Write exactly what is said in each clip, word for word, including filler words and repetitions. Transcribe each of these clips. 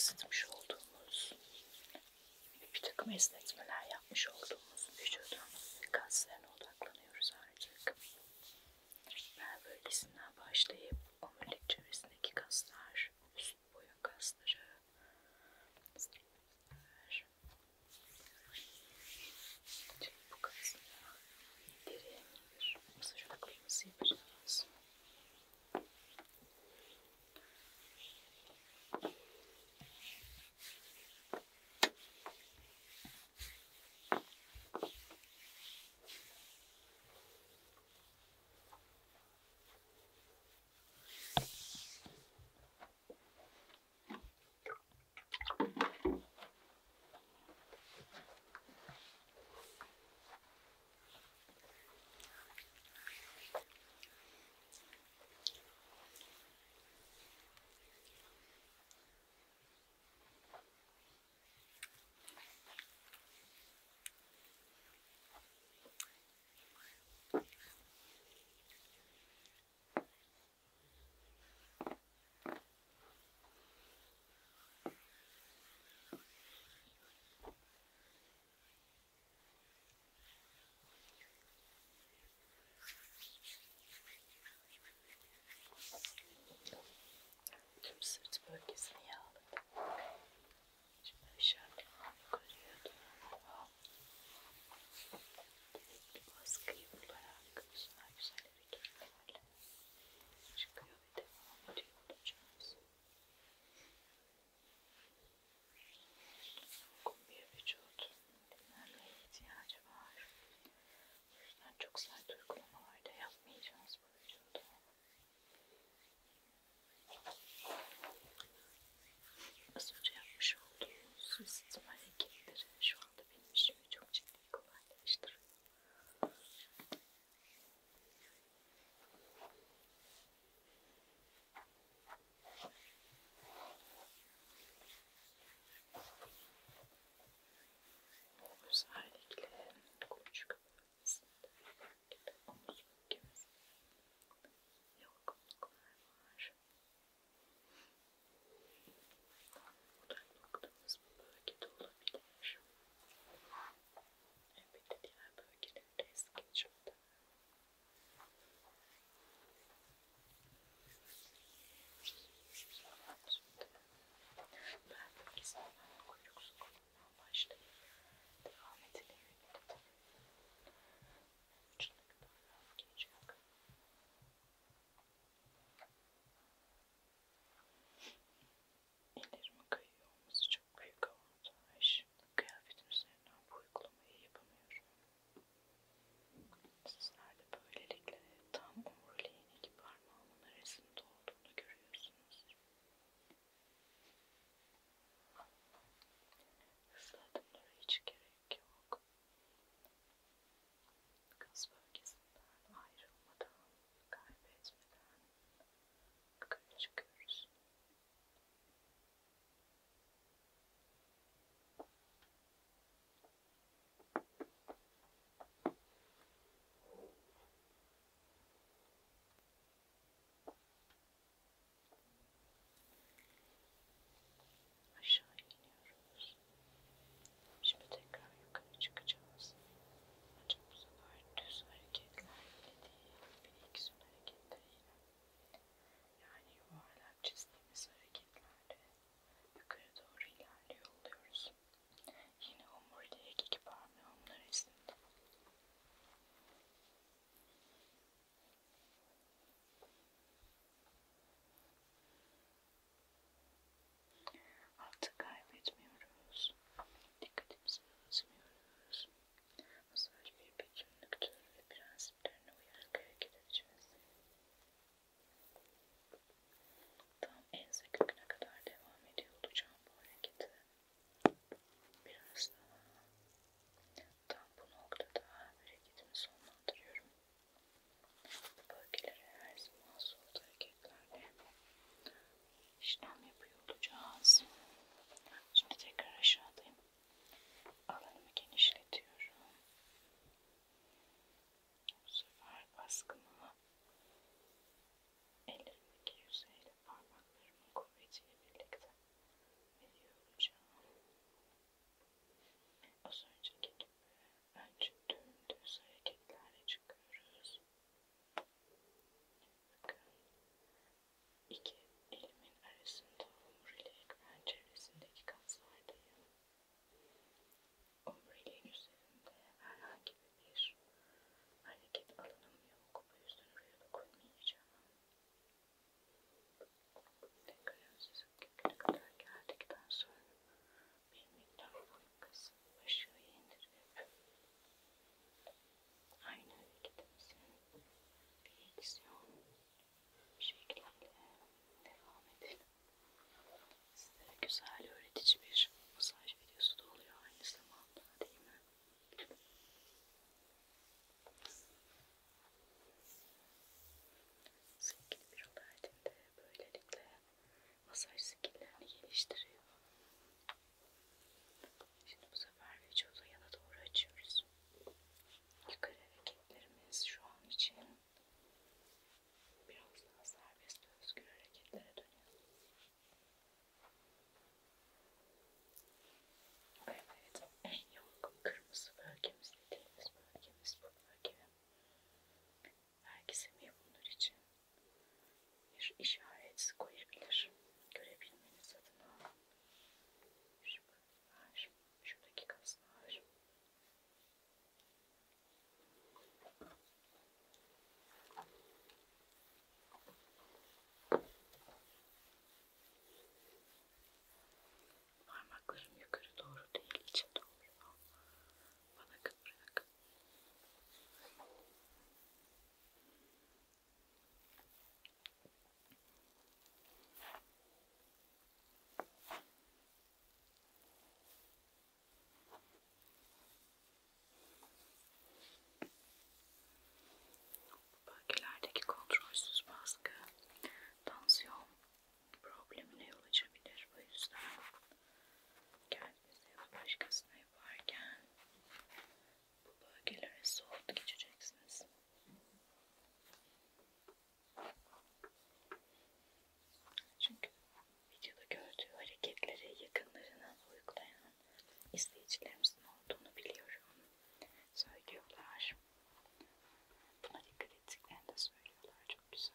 ısıtmış olduğumuz, bir takım esnetmeler yapmış olduğumuz vücudun kaslarına odaklanıyoruz artık. Ben bölgesinden başlayıp omurilik çevresindeki kaslar, üst boyun kasları, kaslar, bu kaslara derin bir masaj uygulaması yapacağız. güzel öğretici bir masaj videosu da oluyor aynı zamanda, değil mi? Sevgili bir olaydım de böylelikle masaj skillerini geliştiriyor. Şimdi bu sefer vücudu yana doğru açıyoruz. Yukarı hareketlerimiz şu an için biraz daha serbest ve özgür hareketlere dönüyor. Evet, en yoğun kırmızı bölgemiz dediğimiz bölgemiz bu bölge. Belki Semih bunlar için bir işaret koyabilir. Görebilmeniz adına. Şu bölgeler, şuradaki kaslar. Parmaklarım yukarı doğru değil, içe doğru. Bana kıvırarak. Bu bölgelerdeki kontrolsüz baskı, tansiyon problemine yol açabilir. O yüzden kendinize ya da başkasına yaparken bu bölgelere soft geçeceksiniz. Çünkü videoda gördüğü hareketleri yakınlarına uygulayan izleyicilerimizin olduğunu biliyorum. Söylüyorlar. Buna dikkat ettiklerini de söylüyorlar. Çok güzel.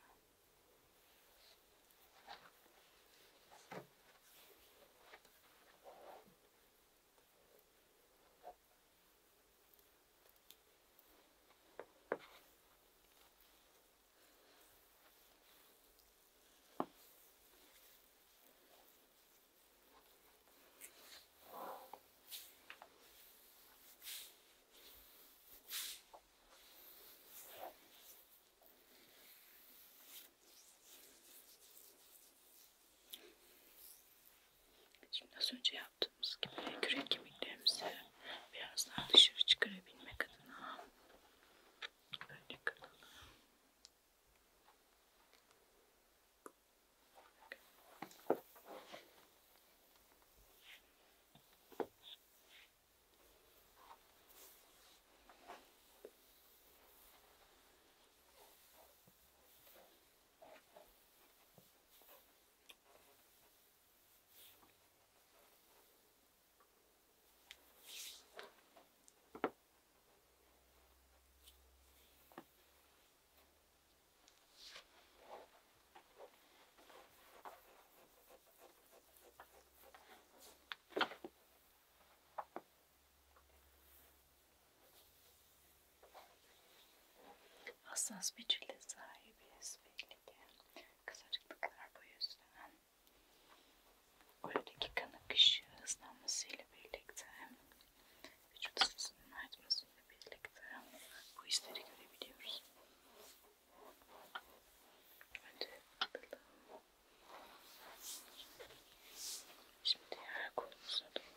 Şimdi az önce yaptığımız gibi kürek kemiklerimizi biraz daha dışarı çıkarabilmek adına böyle kıralım. Hassas bir cilde sahibiz belli ki. Kızarıklıklar bu yüzden. Oradaki kan akışı hızlanmasıyla birlikte vücut ısısının artmasıyla birlikte bu hisleri görebiliyoruz. Önce atalım. Şimdi diğer kolumuza doğru.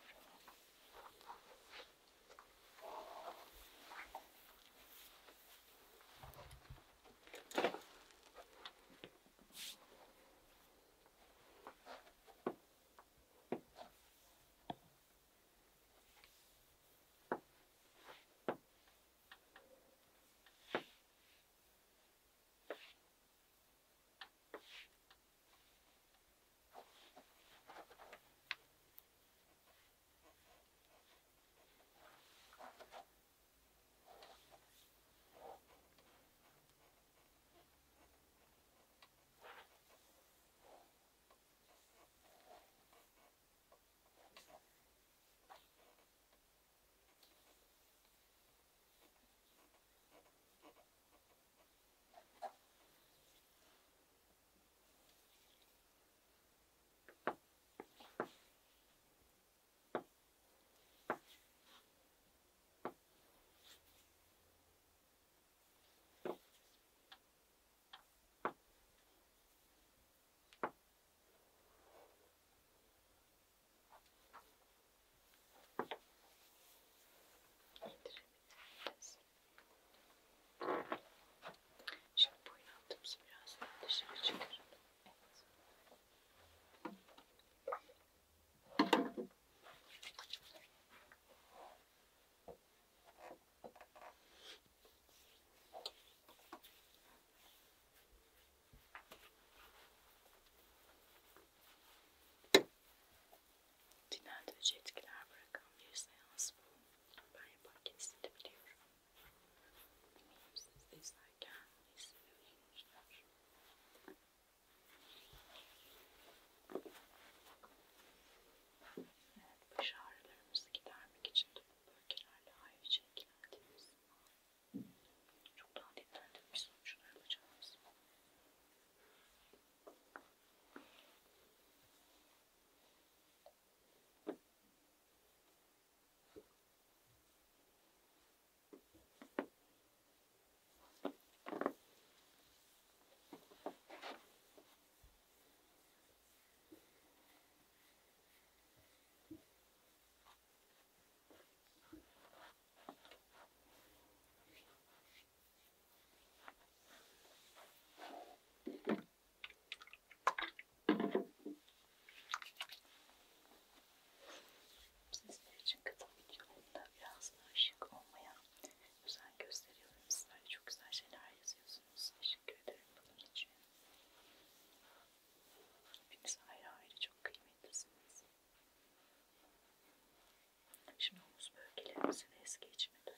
Şimdi omuz bölgelerimizin es geçmeden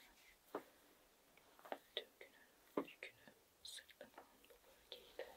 tüm günün yükünü sırtlanan bu bölgeyi de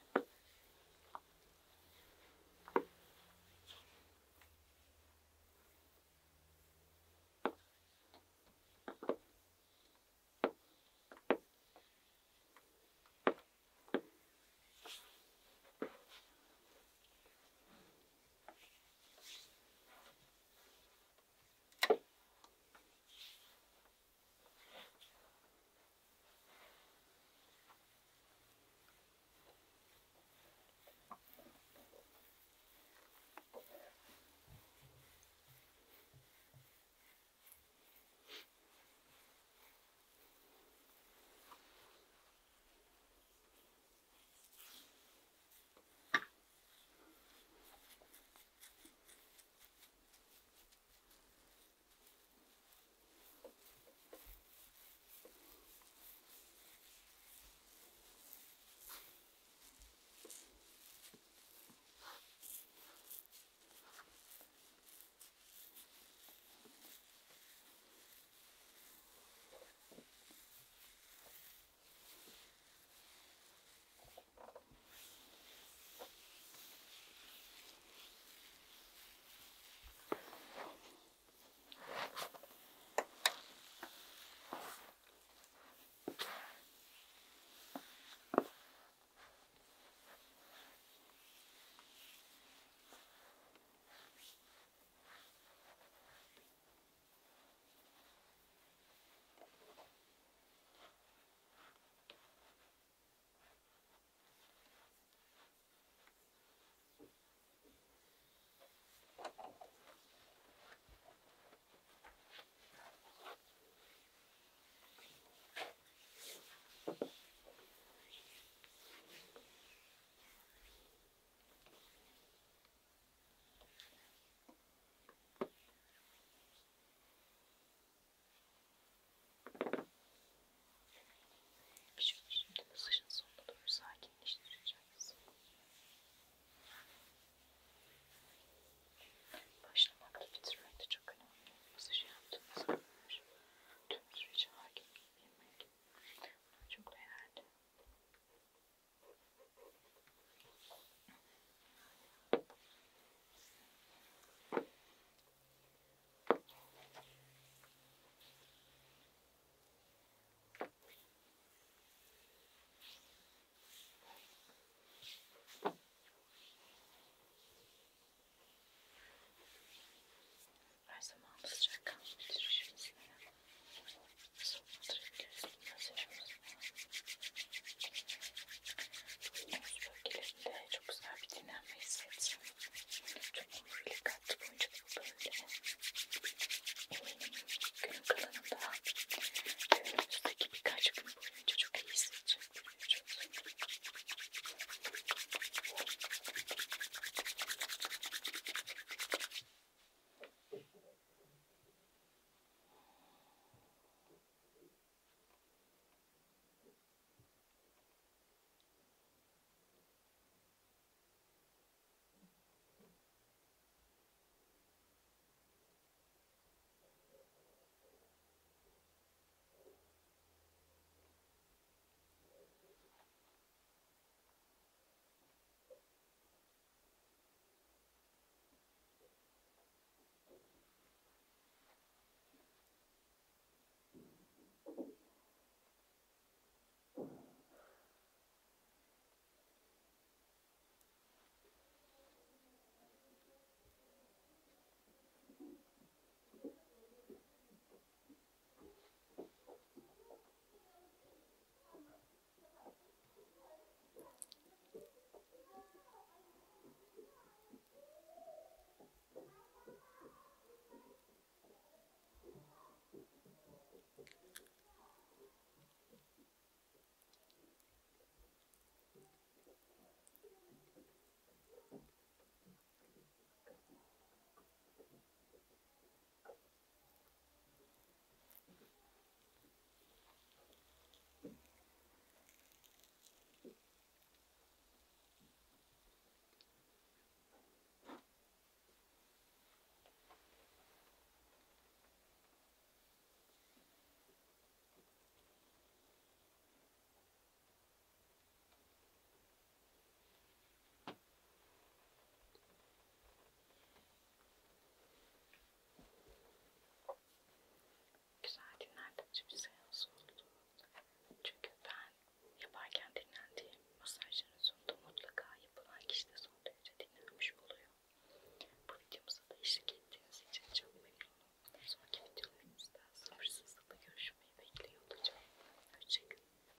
şimdi masajın sonuna doğru sakinleştireceğiz. Başlamakta bitirmek de çok önemli. Masajı yaptığımız kadar tüm sürece hakim olabilmek çok değerli. Her zaman sıcak kalmak.